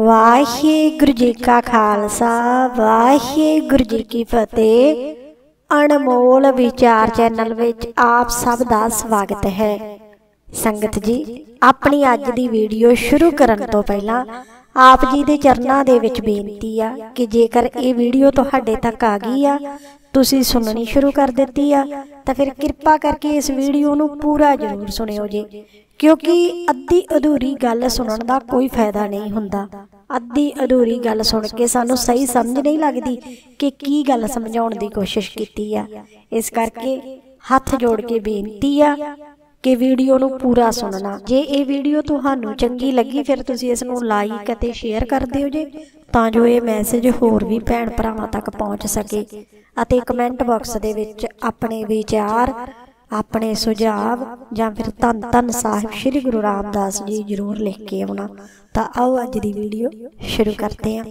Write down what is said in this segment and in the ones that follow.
वाहिगुरु जी का खालसा वाहिगुरु जी की फतेह। अनमोल विचार चैनल विच आप सब दा स्वागत है। संगत जी, अपनी अज दी वीडियो शुरू करन तो पहला आप जी दे चरनां दे विच बेनती आ कि जेकर ये वीडियो तुहाडे तक आ गई आ, तुसीं सुननी शुरू कर दित्ती आ, तां फिर किरपा करके इस वीडियो नूं पूरा जरूर सुणिओ जी, क्योंकि अद्धी अधूरी गल सुनन दा कोई फायदा नहीं हुंदा। अद्धी अधूरी गल सुन के सानू सही समझ नहीं लगदी कि की गल समझाउण दी कोशिश कीती आ। इस करके हथ जोड़ के बेनती आ कि वीडियो नूं पूरा सुनना। जे ये वीडियो तुहानू चंगी लगी फिर तुसीं इस नूं लाइक अते शेयर कर दिओ जे, तां जो ये मैसेज होर भी भैण भरावां तक पहुंच सके। अते कमेंट बॉक्स दे विच अपने विचार, अपने सुझाव जां फिर धन धन साहिब श्री गुरु रामदास जी जरूर लिख के आउणा। तां आओ अज दी वीडियो शुरू करते हैं।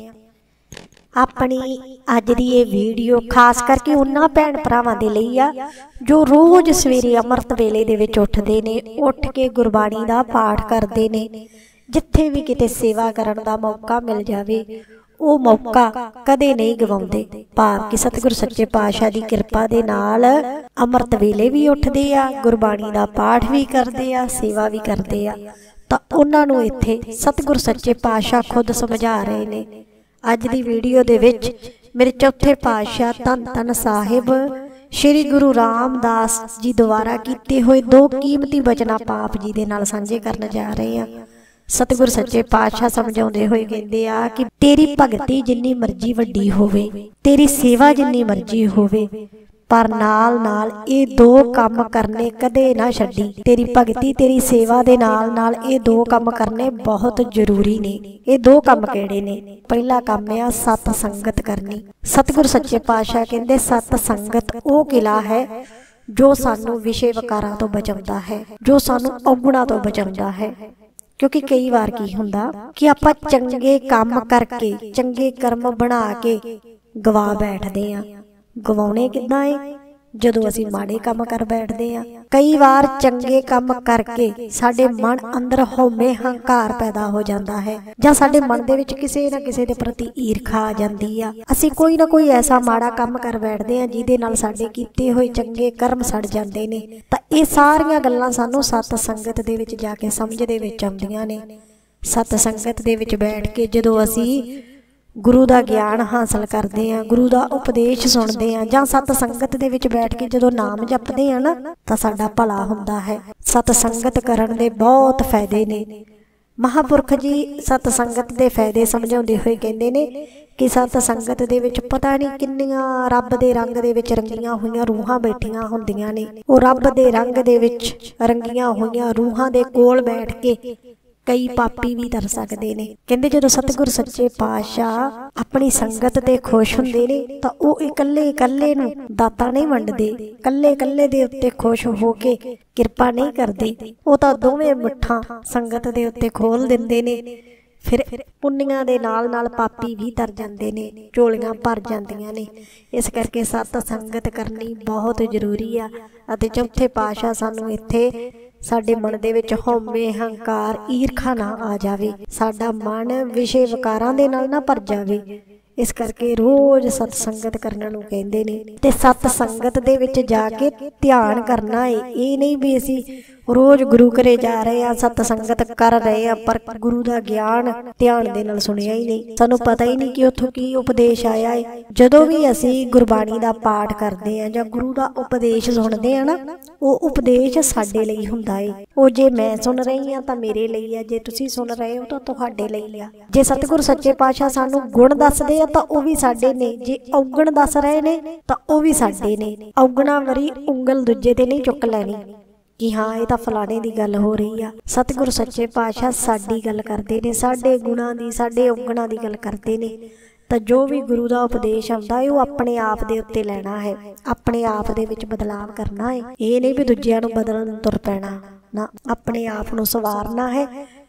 अपनी अज दी ये वीडियो खास करके उन्हां भैण भरावां दे लई आ जो रोज़ सवेरे अमृत वेले दे विच उठदे ने, उठ के गुरबाणी दा पाठ करदे ने। जिथे भी किते सेवा करन दा मौका मिल जावे वो मौका कदे नहीं गवाउंदे। भाव कि सतगुरु सच्चे पातशाह दी किरपा दे नाल अमृत वेले भी उठदे आ, गुरबाणी दा पाठ भी करदे आ, सेवा भी करदे आ। तां उन्हां नूं इत्थे सतगुरु सच्चे पातशाह खुद समझा रहे ने। अज दी वीडियो दे विच मेरे चौथे पातशाह धन धन साहिब श्री गुरु रामदास जी द्वारा कीते होए दो कीमती वचन आप जी दे नाल सांझे करन जा रहे हैं। सतगुरु सच्चे पातशाह समझाउंदे होए कहंदे आ कि तेरी भगती जिन्नी मर्जी वड्डी होवे, तेरी सेवा जिन्नी मर्जी होवे, पर नाल नाल ये दो काम करने कदे ना छड्डी। तेरी भगती तेरी सेवा दे नाल नाल ये दो काम करने बहुत जरूरी ने। ये दो काम किहड़े ने? पहला काम है सत संगत करनी। सतगुरु सच्चे पातशाह कहंदे सत संगत वो किला है जो सानू विषय विकारां तो बचाउंदा है, जो सानू औगुणां तो बचाउंदा है। क्योंकि कई बार की हुंदा कि आपां चंगे काम करके चंगे कर्म बना के गवा बैठदे आ। गवाउणे किद्दां है? जदों असीं माड़े काम कर बैठदे आ। कई बार चंगे काम करके साडे मन अंदर हौमे हंकार पैदा हो जाता है, जां साडे मन दे विच किसे ना किसे दे प्रति ईर्खा आ जांदी आ। असीं कोई ना कोई ऐसा माड़ा काम कर बैठदे आ जिहदे नाल साडे कीते होए चंगे कर्म सड़ जांदे ने। तां इह सारीआं गल्लां सानूं सत संगत दे विच जा के समझ दे विच आउंदियां ने। सत संगत दे विच बैठ के जदों असीं गुरु दा ज्ञान हासिल करते हैं, गुरु दा उपदेश सुनते हैं, जां सत संगत दे विच बैठ के जदों नाम जपते हैं ना, तां साडा भला हुंदा है। सत संगत करन दे बहुत फायदे ने। महापुरख जी सत संगत दे फायदे समझाउंदे होए कहंदे ने कि सत संगत दे विच पता नहीं किन्नियां रब दे रंग दे विच रंगियां होईयां रूहां बैठियां हुंदियां ने। ओ रब दे रंग दे विच रंगियां होईयां रूहां दे कोल बैठ के कई पापी भी तर सकते ने। कहंदे जदों सतगुरु सच्चे पातशाह अपनी संगत ते खुश हुंदे ने तां ओह इकल्ले इकल्ले नूं दातां नहीं वंडदे, कल्ले कल्ले दे उत्ते खुश हो के किरपा नहीं करदे। ओह तां दोवें मुट्ठां संगत दे उत्ते खोल दिंदे ने। फिर पुन्नियां दे नाल नाल पापी भी तर जांदे ने, झोलियां भर जांदियां ने। इस करके सत संगत करनी बहुत जरूरी आ। अते चौथे पातशाह सानू इत्थे साडे मन दे विच हौमे हंकार ईर्खा ना आ जावे, साडा मन विषय विकारां दे नाल ना भर जावे। इस करके रोज सत संगत करने नूं कहंदे ने। ते सत संगत दे विच जाके ध्यान करना है। ये नहीं भी असीं रोज गुरु घरे जा रहे हैं, सत संगत कर रहे हैं, पर गुरु दा ज्ञान ध्यान दे नाल सुनिया ही नहीं, सानू पता ही नहीं कि उत्थों की उपदेश आया है। जदों भी असीं गुरबाणी दा पाठ करदे हां जां गुरु दा उपदेश सुणदे हां ना, वो उपदेश साडे लई हुंदा है। वो जे मैं सुन रही हां तां मेरे लई आ, जे तुसीं सुन रहे हो तां तुहाडे लई आ। जे सतगुरु सच्चे पातशाह सानू गुण दसदे आ तां ओह भी साडे ने, जे औगण दस रहे ने तां ओह भी साडे ने। औगणा वरी उंगल दूजे ते नहीं चुक लैनी कि हाँ ये तां फलाणे दी गल हो रही आ। सतगुरु सच्चे पातशाह साडी गल करदे ने, साडे गुणां दी, साडे औगणां दी गल करदे ने। तां जो भी गुरु दा उपदेश आउंदा है वो अपने आप दे उत्ते लैणा है, अपने आप दे विच बदलाव करना है। ये नहीं भी दूजिआं नूं बदलण तुर पैणा ना, अपने आप नूं सवारना है,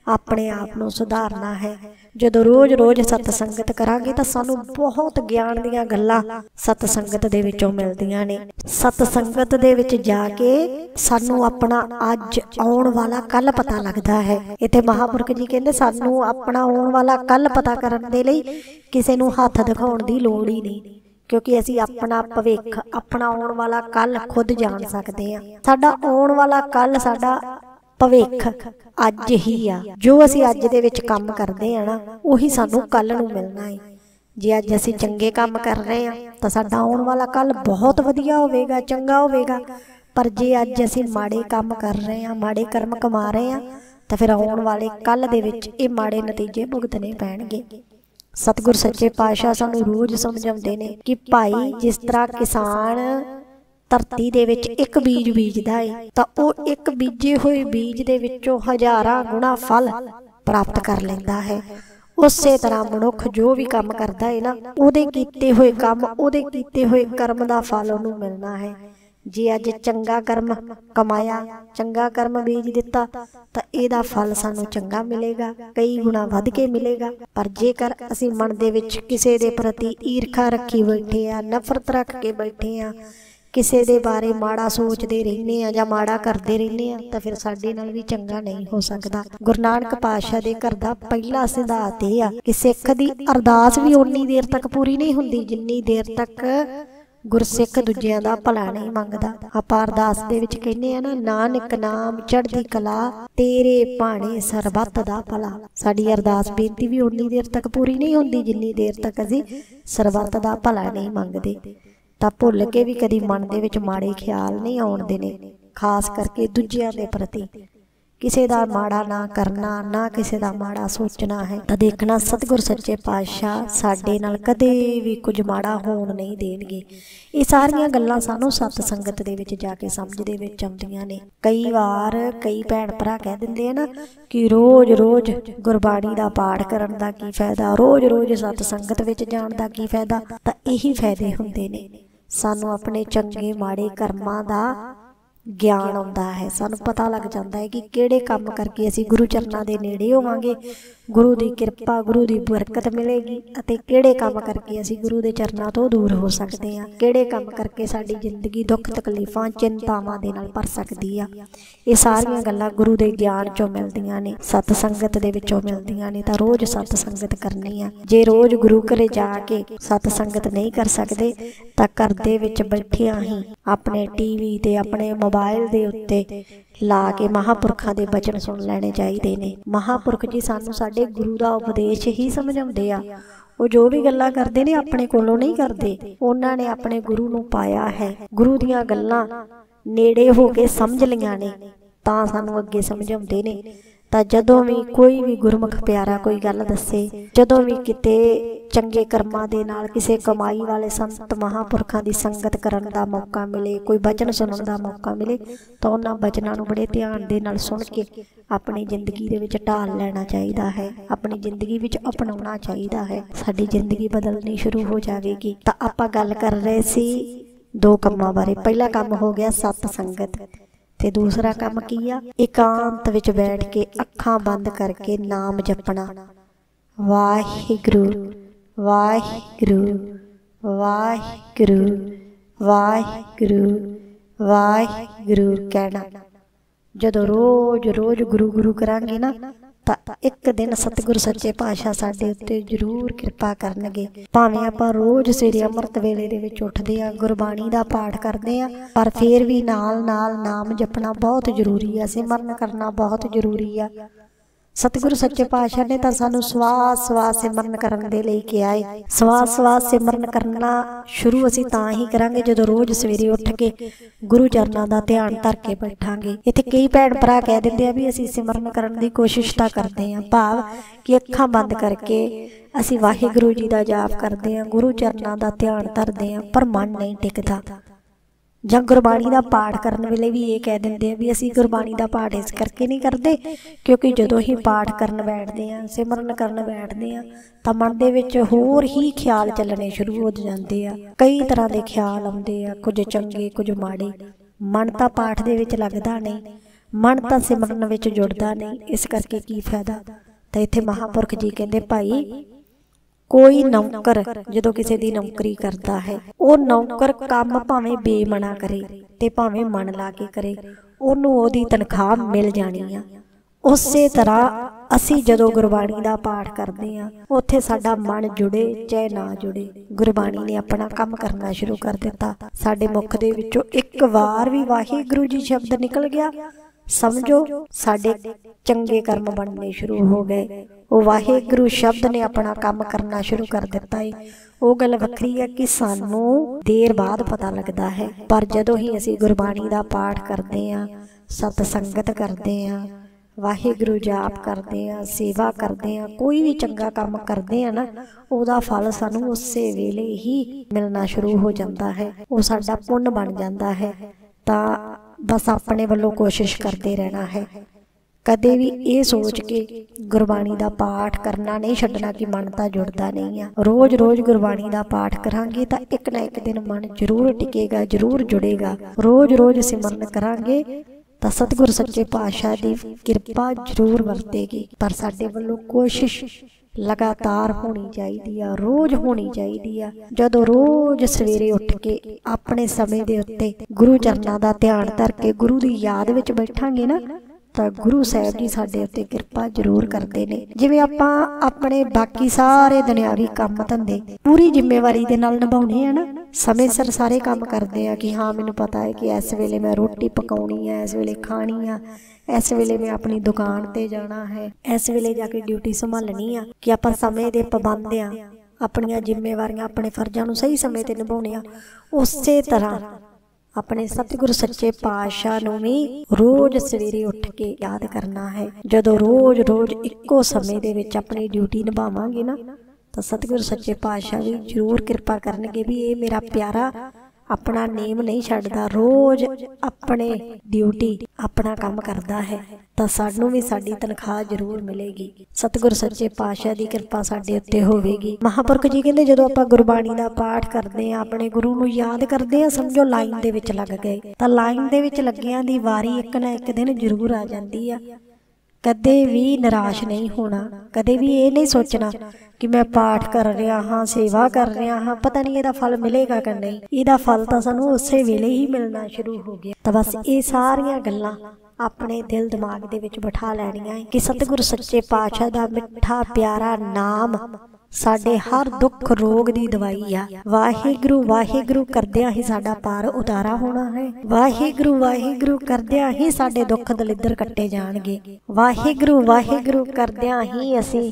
ਆਪਣੇ ਆਪ ਨੂੰ ਸੁਧਾਰਨਾ ਹੈ। ਜਦੋਂ ਰੋਜ਼-ਰੋਜ਼ ਸਤ ਸੰਗਤ ਕਰਾਂਗੇ ਤਾਂ ਸਾਨੂੰ ਬਹੁਤ ਗਿਆਨ ਦੀਆਂ ਗੱਲਾਂ ਸਤ ਸੰਗਤ ਦੇ ਵਿੱਚੋਂ ਮਿਲਦੀਆਂ ਨੇ। ਸਤ ਸੰਗਤ ਦੇ ਵਿੱਚ ਜਾ ਕੇ ਸਾਨੂੰ ਆਪਣਾ ਅੱਜ ਆਉਣ ਵਾਲਾ ਕੱਲ ਪਤਾ ਲੱਗਦਾ ਹੈ। ਇੱਥੇ ਮਹਾਂਪੁਰਖ ਜੀ ਕਹਿੰਦੇ ਸਾਨੂੰ ਆਪਣਾ ਆਉਣ ਵਾਲਾ ਕੱਲ ਪਤਾ ਕਰਨ ਦੇ ਲਈ ਕਿਸੇ ਨੂੰ ਹੱਥ ਦਿਖਾਉਣ ਦੀ ਲੋੜ ਹੀ ਨਹੀਂ, ਕਿਉਂਕਿ ਅਸੀਂ ਆਪਣਾ ਭਵਿੱਖ, ਆਪਣਾ ਆਉਣ ਵਾਲਾ ਕੱਲ ਖੁਦ ਜਾਣ ਸਕਦੇ ਹਾਂ। ਸਾਡਾ ਆਉਣ ਵਾਲਾ ਕੱਲ, ਸਾਡਾ ਭਵਿੱਖ ਅੱਜ ਹੀ ਆ। ਜੋ ਅਸੀਂ ਅੱਜ ਦੇ ਵਿੱਚ ਕੰਮ ਕਰਦੇ ਆ ਨਾ, ਉਹੀ ਸਾਨੂੰ ਕੱਲ ਨੂੰ ਮਿਲਣਾ ਹੈ। ਜੇ ਅੱਜ ਅਸੀਂ ਚੰਗੇ ਕੰਮ ਕਰ ਰਹੇ ਹਾਂ ਤਾਂ ਸਾਡਾ ਆਉਣ ਵਾਲਾ ਕੱਲ ਬਹੁਤ ਵਧੀਆ ਹੋਵੇਗਾ, ਚੰਗਾ ਹੋਵੇਗਾ। ਪਰ ਜੇ ਅੱਜ ਅਸੀਂ ਮਾੜੇ ਕੰਮ ਕਰ ਰਹੇ ਹਾਂ, ਮਾੜੇ ਕਰਮ ਕਮਾ ਰਹੇ ਹਾਂ, ਤਾਂ ਫਿਰ ਆਉਣ ਵਾਲੇ ਕੱਲ ਦੇ ਵਿੱਚ ਇਹ ਮਾੜੇ ਨਤੀਜੇ ਭੁਗਤਣੇ ਪੈਣਗੇ। ਸਤਿਗੁਰ ਸੱਚੇ ਪਾਤਸ਼ਾਹ ਸਾਨੂੰ ਰੋਜ਼ ਸਮਝਾਉਂਦੇ ਨੇ ਕਿ ਭਾਈ, ਜਿਸ ਤਰ੍ਹਾਂ ਕਿਸਾਨ ਧਰਤੀ ਦੇ ਵਿੱਚ ਇੱਕ ਬੀਜ ਬੀਜਦਾ ਹੈ ਤਾਂ ਉਹ ਇੱਕ ਬੀਜੇ ਹੋਏ ਬੀਜ ਦੇ ਵਿੱਚੋਂ ਹਜ਼ਾਰਾਂ ਗੁਣਾ ਫਲ ਪ੍ਰਾਪਤ ਕਰ ਲੈਂਦਾ ਹੈ। ਉਸੇ ਤਰ੍ਹਾਂ ਮਨੁੱਖ ਜੋ ਵੀ ਕੰਮ ਕਰਦਾ ਹੈ ਨਾ, ਉਹਦੇ ਕੀਤੇ ਹੋਏ ਕੰਮ, ਉਹਦੇ ਕੀਤੇ ਹੋਏ ਕਰਮ ਦਾ ਫਲ ਉਹਨੂੰ ਮਿਲਣਾ ਹੈ। ਜੇ ਅੱਜ ਚੰਗਾ ਕਰਮ ਕਮਾਇਆ, ਚੰਗਾ ਕਰਮ ਬੀਜ ਦਿੱਤਾ ਤਾਂ ਇਹਦਾ ਫਲ ਸਾਨੂੰ ਚੰਗਾ ਮਿਲੇਗਾ, ਕਈ ਗੁਣਾ ਵੱਧ ਕੇ ਮਿਲੇਗਾ। ਪਰ ਜੇਕਰ ਅਸੀਂ ਮਨ ਦੇ ਵਿੱਚ ਕਿਸੇ ਦੇ ਪ੍ਰਤੀ ਈਰਖਾ ਰੱਖੀ ਬੈਠੇ ਆ, ਨਫ਼ਰਤ ਰੱਖ ਕੇ ਬੈਠੇ ਆ, ਕਿਸੇ ਦੇ ਬਾਰੇ ਮਾੜਾ ਸੋਚਦੇ ਰਹਿੰਦੇ ਆ ਜਾਂ ਮਾੜਾ ਕਰਦੇ ਰਹਿੰਦੇ ਆ, ਤਾਂ ਫਿਰ ਸਾਡੇ ਨਾਲ ਵੀ ਚੰਗਾ ਨਹੀਂ ਹੋ ਸਕਦਾ। ਗੁਰੂ ਨਾਨਕ ਪਾਤਸ਼ਾਹ ਦੇ ਘਰ ਦਾ ਪਹਿਲਾ ਸਿਧਾਂਤ ਇਹ ਆ ਕਿ ਸਿੱਖ ਦੀ ਅਰਦਾਸ ਵੀ ਓਨੀ ਦੇਰ ਤੱਕ ਪੂਰੀ ਨਹੀਂ ਹੁੰਦੀ ਜਿੰਨੀ ਦੇਰ ਤੱਕ ਗੁਰਸਿੱਖ ਦੂਜਿਆਂ ਦਾ ਭਲਾ ਨਹੀਂ ਮੰਗਦਾ। ਆਪਾਂ ਅਰਦਾਸ ਦੇ ਵਿੱਚ ਕਹਿੰਦੇ ਆ ਨਾ, ਨਾਨਕ ਨਾਮ ਚੜ੍ਹਦੀ ਕਲਾ, ਤੇਰੇ ਭਾਣੇ ਸਰਬੱਤ ਦਾ ਭਲਾ। ਸਾਡੀ ਅਰਦਾਸ ਬੇਨਤੀ ਵੀ ਓਨੀ ਦੇਰ ਤੱਕ ਪੂਰੀ ਨਹੀਂ ਹੁੰਦੀ ਜਿੰਨੀ ਦੇਰ ਤੱਕ ਅਸੀਂ ਸਰਬੱਤ ਦਾ ਭਲਾ ਨਹੀਂ ਮੰਗਦੇ। ਤਾਂ ਭੁੱਲ ਕੇ ਵੀ ਕਦੀ ਮਨ ਦੇ ਵਿੱਚ ਮਾੜੇ ਖਿਆਲ ਨਹੀਂ ਆਉਣ ਦੇਣੇ, ਖਾਸ ਕਰਕੇ ਦੂਜਿਆਂ ਦੇ ਪ੍ਰਤੀ। ਕਿਸੇ ਦਾ ਮਾੜਾ ਨਾ ਕਰਨਾ, ਨਾ ਕਿਸੇ ਦਾ ਮਾੜਾ ਸੋਚਣਾ ਹੈ। ਤਾਂ ਦੇਖਣਾ ਸਤਿਗੁਰ ਸੱਚੇ ਪਾਤਸ਼ਾਹ ਸਾਡੇ ਨਾਲ ਕਦੇ ਵੀ ਕੁਝ ਮਾੜਾ ਹੋਣ ਨਹੀਂ ਦੇਣਗੇ। ਇਹ ਸਾਰੀਆਂ ਗੱਲਾਂ ਸਾਨੂੰ ਸਤ ਸੰਗਤ ਦੇ ਵਿੱਚ ਜਾ ਕੇ ਸਮਝ ਦੇ ਵਿੱਚ ਆਉਂਦੀਆਂ ਨੇ। ਕਈ ਵਾਰ ਕਈ ਭੈਣ ਭਰਾ ਕਹਿ ਦਿੰਦੇ ਆ ਨਾ ਕਿ ਰੋਜ਼-ਰੋਜ਼ ਗੁਰਬਾਣੀ ਦਾ ਪਾਠ ਕਰਨ ਦਾ ਕੀ ਫਾਇਦਾ, ਰੋਜ਼-ਰੋਜ਼ ਸਤ ਸੰਗਤ ਵਿੱਚ ਜਾਣ ਦਾ ਕੀ ਫਾਇਦਾ। ਤਾਂ ਇਹੀ ਫਾਇਦੇ ਹੁੰਦੇ ਨੇ। ਸਾਨੂੰ ਆਪਣੇ ਚੰਗੇ ਮਾੜੇ ਕਰਮਾਂ ਦਾ ਗਿਆਨ ਆਉਂਦਾ ਹੈ। ਸਾਨੂੰ ਪਤਾ ਲੱਗ ਜਾਂਦਾ ਹੈ ਕਿ ਕਿਹੜੇ ਕੰਮ ਕਰਕੇ ਅਸੀਂ ਗੁਰੂ ਚਰਨਾਂ ਦੇ ਨੇੜੇ ਹੋਵਾਂਗੇ, ਗੁਰੂ ਦੀ ਕਿਰਪਾ, ਗੁਰੂ ਦੀ ਬਰਕਤ ਮਿਲੇਗੀ, ਅਤੇ ਕਿਹੜੇ ਕੰਮ ਕਰਕੇ ਅਸੀਂ ਗੁਰੂ ਦੇ ਚਰਨਾਂ ਤੋਂ ਦੂਰ ਹੋ ਸਕਦੇ ਹਾਂ, ਕਿਹੜੇ ਕੰਮ ਕਰਕੇ ਸਾਡੀ ਜ਼ਿੰਦਗੀ ਦੁੱਖ ਤਕਲੀਫਾਂ ਚਿੰਤਾਵਾਂ ਦੇ ਨਾਲ ਭਰ ਸਕਦੀ ਆ। ਇਹ ਸਾਰੀਆਂ ਗੱਲਾਂ ਗੁਰੂ ਦੇ ਗਿਆਨ ਚੋਂ ਮਿਲਦੀਆਂ ਨੇ, ਸਤ ਸੰਗਤ ਦੇ ਵਿੱਚੋਂ ਮਿਲਦੀਆਂ ਨੇ। ਤਾਂ ਰੋਜ਼ ਸਤ ਸੰਗਤ ਕਰਨੀ ਆ। ਜੇ ਰੋਜ਼ ਗੁਰੂ ਘਰੇ ਜਾ ਕੇ ਸਤ ਸੰਗਤ ਨਹੀਂ ਕਰ ਸਕਦੇ ਤਾਂ ਘਰ ਦੇ ਵਿੱਚ ਬੈਠਿਆਂ ਹੀ ਆਪਣੇ ਟੀਵੀ ਤੇ ਆਪਣੇ ਮੋਬਾਈਲ ਦੇ ਉੱਤੇ ਲਾ ਕੇ ਮਹਾਂਪੁਰਖਾਂ ਦੇ ਬਚਨ ਸੁਣ ਲੈਣੇ ਚਾਹੀਦੇ ਨੇ। ਮਹਾਂਪੁਰਖ ਜੀ ਸਾਨੂੰ ਸਾਡੇ ਗੁਰੂ ਦਾ ਉਪਦੇਸ਼ ਹੀ ਸਮਝਾਉਂਦੇ ਆ। ਉਹ ਜੋ ਵੀ ਗੱਲਾਂ ਕਰਦੇ ਨੇ ਆਪਣੇ ਕੋਲੋਂ ਨਹੀਂ ਕਰਦੇ, ਉਹਨਾਂ ਨੇ ਆਪਣੇ ਗੁਰੂ ਨੂੰ ਪਾਇਆ ਹੈ, ਗੁਰੂ ਦੀਆਂ ਗੱਲਾਂ ਨੇੜੇ ਹੋ ਕੇ ਸਮਝ ਲਈਆਂ ਨੇ, ਤਾਂ ਸਾਨੂੰ ਅੱਗੇ ਸਮਝਾਉਂਦੇ ਨੇ। ਤਾਂ ਜਦੋਂ ਵੀ ਕੋਈ ਵੀ ਗੁਰਮੁਖ ਪਿਆਰਾ ਕੋਈ ਗੱਲ ਦੱਸੇ, ਜਦੋਂ ਵੀ ਕਿਤੇ ਚੰਗੇ ਕਰਮਾਂ ਦੇ ਨਾਲ ਕਿਸੇ ਕਮਾਈ ਵਾਲੇ ਸੰਤ ਮਹਾਂਪੁਰਖਾਂ ਦੀ ਸੰਗਤ ਕਰਨ ਦਾ ਮੌਕਾ ਮਿਲੇ, ਕੋਈ ਬਚਨ ਸੁਣਨ ਦਾ ਮੌਕਾ ਮਿਲੇ, ਤਾਂ ਉਹਨਾਂ ਬਚਨਾਂ ਨੂੰ ਬੜੇ ਧਿਆਨ ਦੇ ਨਾਲ ਸੁਣ ਕੇ ਆਪਣੀ ਜ਼ਿੰਦਗੀ ਦੇ ਵਿੱਚ ਢਾਲ ਲੈਣਾ ਚਾਹੀਦਾ ਹੈ, ਆਪਣੀ ਜ਼ਿੰਦਗੀ ਵਿੱਚ ਅਪਣਾਉਣਾ ਚਾਹੀਦਾ ਹੈ। ਸਾਡੀ ਜ਼ਿੰਦਗੀ ਬਦਲਣੀ ਸ਼ੁਰੂ ਹੋ ਜਾਵੇਗੀ। ਤਾਂ ਆਪਾਂ ਗੱਲ ਕਰ ਰਹੇ ਸੀ ਦੋ ਕੰਮਾਂ ਬਾਰੇ। ਪਹਿਲਾ ਕੰਮ ਹੋ ਗਿਆ ਸਤ ਸੰਗਤ, ਤੇ ਦੂਸਰਾ ਕੰਮ ਕੀ ਆ? ਇਕਾਂਤ ਵਿੱਚ ਬੈਠ ਕੇ ਅੱਖਾਂ ਬੰਦ ਕਰਕੇ ਨਾਮ ਜਪਣਾ। ਵਾਹਿਗੁਰੂ ਵਾਹਿਗੁਰੂ ਵਾਹਿਗੁਰੂ ਵਾਹਿਗੁਰੂ ਵਾਹਿਗੁਰੂ ਕਹਿਣਾ। ਜਦੋਂ ਰੋਜ਼ ਗੁਰੂ ਗੁਰੂ ਕਰਾਂਗੇ ਨਾ, ਤਾਂ ਇੱਕ ਦਿਨ ਸਤਿਗੁਰ ਸੱਚੇ ਪਾਤਸ਼ਾਹ ਸਾਡੇ ਉੱਤੇ ਜ਼ਰੂਰ ਕਿਰਪਾ ਕਰਨਗੇ। ਭਾਵੇਂ ਆਪਾਂ ਰੋਜ਼ ਸਵੇਰੇ ਅੰਮ੍ਰਿਤ ਵੇਲੇ ਦੇ ਵਿੱਚ ਉੱਠਦੇ ਆ, ਗੁਰਬਾਣੀ ਦਾ ਪਾਠ ਕਰਦੇ ਆ, ਪਰ ਫਿਰ ਵੀ ਨਾਲ ਨਾਲ ਨਾਮ ਜਪਣਾ ਬਹੁਤ ਜ਼ਰੂਰੀ ਆ, ਸਿਮਰਨ ਕਰਨਾ ਬਹੁਤ ਜ਼ਰੂਰੀ ਆ। ਸਤਿਗੁਰੂ ਸੱਚੇ ਪਾਤਸ਼ਾਹ ਨੇ ਤਾਂ ਸਾਨੂੰ ਸਵਾਸ ਸਵਾਸ ਸਿਮਰਨ ਕਰਨ ਦੇ ਲਈ ਕਿਹਾ ਹੈ। ਸਵਾਸ ਸਵਾਸ ਸਿਮਰਨ ਕਰਨਾ ਸ਼ੁਰੂ ਅਸੀਂ ਤਾਂ ਹੀ ਕਰਾਂਗੇ ਜਦੋਂ ਰੋਜ਼ ਸਵੇਰੇ ਉੱਠ ਕੇ ਗੁਰੂ ਚਰਨਾਂ ਦਾ ਧਿਆਨ ਧਰ ਕੇ ਬੈਠਾਂਗੇ। ਇੱਥੇ ਕਈ ਭੈਣ ਭਰਾ ਕਹਿ ਦਿੰਦੇ ਆ ਵੀ ਅਸੀਂ ਸਿਮਰਨ ਕਰਨ ਦੀ ਕੋਸ਼ਿਸ਼ ਤਾਂ ਕਰਦੇ ਹਾਂ, ਭਾਵ ਕਿ ਅੱਖਾਂ ਬੰਦ ਕਰਕੇ ਅਸੀਂ ਵਾਹਿਗੁਰੂ ਜੀ ਦਾ ਜਾਪ ਕਰਦੇ ਹਾਂ, ਗੁਰੂ ਚਰਨਾਂ ਦਾ ਧਿਆਨ ਧਰਦੇ ਹਾਂ, ਪਰ ਮਨ ਨਹੀਂ ਟਿਕਦਾ। ਜਾਂ ਗੁਰਬਾਣੀ ਦਾ ਪਾਠ ਕਰਨ ਵੇਲੇ ਵੀ ਇਹ ਕਹਿ ਦਿੰਦੇ ਆ ਵੀ ਅਸੀਂ ਗੁਰਬਾਣੀ ਦਾ ਪਾਠ ਇਸ ਕਰਕੇ ਨਹੀਂ ਕਰਦੇ ਕਿਉਂਕਿ ਜਦੋਂ ਹੀ ਪਾਠ ਕਰਨ ਬੈਠਦੇ ਆ, ਸਿਮਰਨ ਕਰਨ ਬੈਠਦੇ ਆ, ਤਾਂ ਮਨ ਦੇ ਵਿੱਚ ਹੋਰ ਹੀ ਖਿਆਲ ਚੱਲਣੇ ਸ਼ੁਰੂ ਹੋ ਜਾਂਦੇ ਆ। ਕਈ ਤਰ੍ਹਾਂ ਦੇ ਖਿਆਲ ਆਉਂਦੇ ਆ, ਕੁਝ ਚੰਗੇ ਕੁਝ ਮਾੜੇ। ਮਨ ਤਾਂ ਪਾਠ ਦੇ ਵਿੱਚ ਲੱਗਦਾ ਨਹੀਂ, मन तां सिमरन विच जुड़दा नहीं, इस करके की फायदा। तो इत्थे महापुरख जी कहंदे भाई कोई नौकर जदों किसी दी नौकरी करता है, वो नौकर काम भावें बेमना करे ते भावें मन ला के करे, ओनूं ओहदी तनख्वाह मिल जानी आ। उसे तरह असी जदों गुरबाणी दा पाठ करते हैं उत्थे साडा मन जुड़े चाहे ना जुड़े, गुरबाणी ने अपना काम करना शुरू कर दिता। साडे मुख दे विचों एक वार भी वाहिगुरू जी शब्द निकल गया, समझो साडे चंगे कर्म बनने शुरू हो गए। वो वाहिगुरू शब्द ने अपना काम करना शुरू कर दिता है। वो गल वखरी है कि सानू देर बाद पता लगता है, पर जदों ही असी गुरबाणी दा पाठ करते हैं, सत संगत करते हैं, वाहिगुरू जाप करते हैं, सेवा करते हैं, कोई भी चंगा काम करते हैं ना, उसका फल सानू उसे वेले ही मिलना शुरू हो जाता है, वो साडा पुण्य बन जाता है। तां बस अपने वालों कोशिश करते रहना है, कदे भी ये सोच के गुरबाणी दा पाठ करना नहीं छड्डना कि मन तां जुड़दा नहीं है। रोज रोज गुरबाणी दा पाठ करांगे तां एक ना एक दिन मन जरूर टिकेगा, जरूर जुड़ेगा। रोज रोज सिमरन करांगे तां सतगुर सच्चे पातशाह दी किरपा जरूर वरतेगी, पर साडे वालों कोशिश लगातार होनी चाहिदी आ, रोज होनी चाहिदी आ। जदों रोज सवेरे उठ के अपने समय दे उत्ते गुरु चरनां दा ध्यान धर के गुरु दी याद विच बैठांगे ना, तां गुरु साहिब जी साडे उत्ते किरपा जरूर करदे ने। जिवें आपां अपने बाकी सारे दुनियावी काम धंधे पूरी जिम्मेवारी दे नाल निभाउणे आ ना, समय सिर सारे काम करदे आ कि हाँ मैनूं पता है कि इस वेले मैं रोटी पकाउणी है, इस वेले खानी आ, इस वेले मैं अपनी दुकान ते जाना है, इस वेले जाके ड्यूटी संभालनी आ, कि आपां समय दे पाबंद आ, अपणियां जिम्मेवारियां अपने फर्जां नूं सही समय ते निभाउणे आ। उसे तरह अपने सतगुरु सच्चे पातशाह नूं भी रोज सवेरे उठ के याद करना है। जदों रोज रोज इक्को समय दे विच अपनी ड्यूटी निभावांगे ना, तो सतगुरु सच्चे पातशाह भी जरूर किरपा करनगे भी ये मेरा प्यारा अपना नेम नहीं छड्डदा, रोज अपने ड्यूटी अपना काम करता है, तो सानू भी साडी तनख्वाह जरूर मिलेगी। सतगुरु सच्चे पातशाह दी किरपा साडे उत्ते होवेगी। महापुरख जी कहंदे जदों आपां गुरबाणी दा पाठ करदे आ, अपने गुरु नूं याद करदे आ, समझो लाइन दे विच लग गए, तां लाइन दे विच लग्गिआं दी वारी एक ना एक दिन जरूर आ जांदी आ। कदे भी निराश नहीं होना, कदे भी ये नहीं सोचना कि मैं पाठ कर रहा हाँ, सेवा कर रहा हाँ, पता नहीं ਇਹਦਾ फल मिलेगा कि नहीं। ਇਹਦਾ फल तो सानू उसे वेले ही मिलना शुरू हो गया। तो बस ये सारियां गल्लां अपने दिल दिमाग दे विच बिठा लैणियां है कि सतगुरु सच्चे पातशाह दा मिठा प्यारा नाम साडे हर दुख रोग दी दवाई आ। वाहिगुरू वाहिगुरू करदिआं ही साडा पार उतारा होना है, वाहिगुरू वाहिगुरू करदिआं ही साडे दुख दलिद्दर कट्टे जाणगे, वाहिगुरू वाहिगुरू करदिआं ही असीं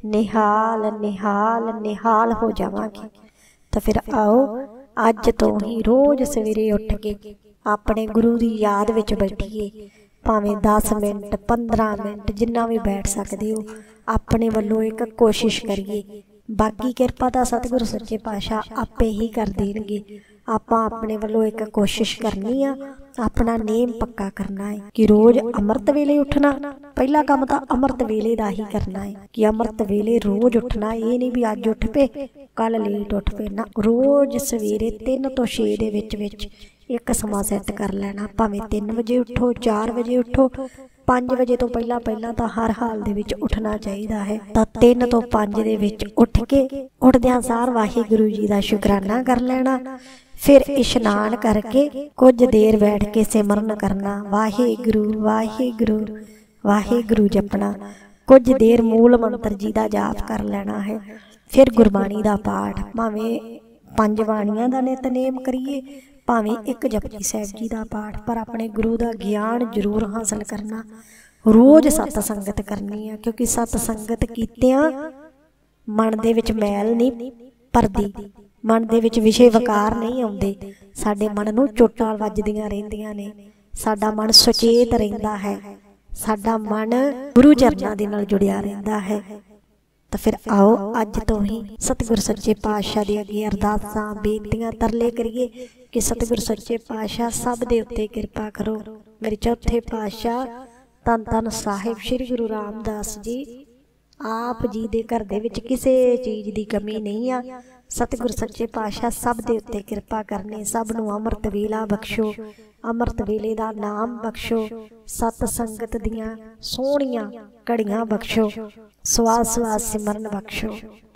निहाल निहाल निहाल हो जावांगे। तो फिर आओ अज तो ही रोज सवेरे उठ के अपने गुरु दी याद विच बैठिए, भावें 10 मिनट 15 मिनट जिन्ना भी बैठ सकदे हो, अपने वल्लों एक कोशिश करिए। बाकी किरपा दा सतगुरु सच्चे पातशाह आपे ही कर देणगे। आपां अपने वल्लों एक कोशिश करनी आ, अपना नेम पक्का करना है कि रोज अमृत वेले उठना। पहला काम तो अमृत वेले दा ही करना है कि अमृत वेले रोज उठना। ये नहीं भी अज उठ पे कल लेट उठ पे ना, रोज सवेरे 3 ਤੋਂ 6 ਦੇ ਵਿੱਚ एक समा सैट कर लेना। भावें 3 ਵਜੇ उठो 4 ਵਜੇ उठो, 5 ਵਜੇ तो पहला तो हर हाल दे विच उठना चाहिए है। तो 3 ਤੋਂ 5 ਦੇ ਵਿੱਚ उठ के उठदिआं सार वाहिगुरू जी का शुकराना कर लेना। फिर इशनान करके कुछ देर बैठ के सिमरन करना, वाहिगुरू वाहिगुरू वाहिगुरू जपना। कुछ देर मूल मंत्र जी का जाप कर लेना है। फिर गुरबाणी का पाठ, भावें 5 बाणियां का नितनेम करिए, भावें एक जपजी साहिब जी का पाठ, पर अपने गुरु का ज्ञान जरूर हासिल करना। रोज सत संगत करनी है, क्योंकि सत संगत कीतिआं मन दे विच मैल नहीं भरदी, मन दे विच विषे वकार नहीं आउंदे। साडे मन नूं चोटां वजदिआं रहिंदिआं ने, साडा मन सुचेत रहिंदा है, साडा मन गुरु चरनां दे नाल जुड़िआ रहिंदा है। तो फिर आओ अज तो ही सतगुर सच्चे पातशाह दी अगे अरदासां बेनतियां तरले करिए कि सतगुर सच्चे पातशाह सब दे उत्ते किरपा करो। मेरे चौथे पातशाह धन धन साहिब श्री गुरु रामदास जी आप जी दे घर दे विच किसी चीज़ की कमी नहीं आ। सतगुर सच्चे पातशाह सब दे उत्ते किरपा करनी, सब नूं अमृत वेला बख्शो, अमृत वेले दा नाम बख्शो, सत संगत दियां सोहणियां घड़ियां बख्शो, स्वास स्वास सिमरन बख्शो।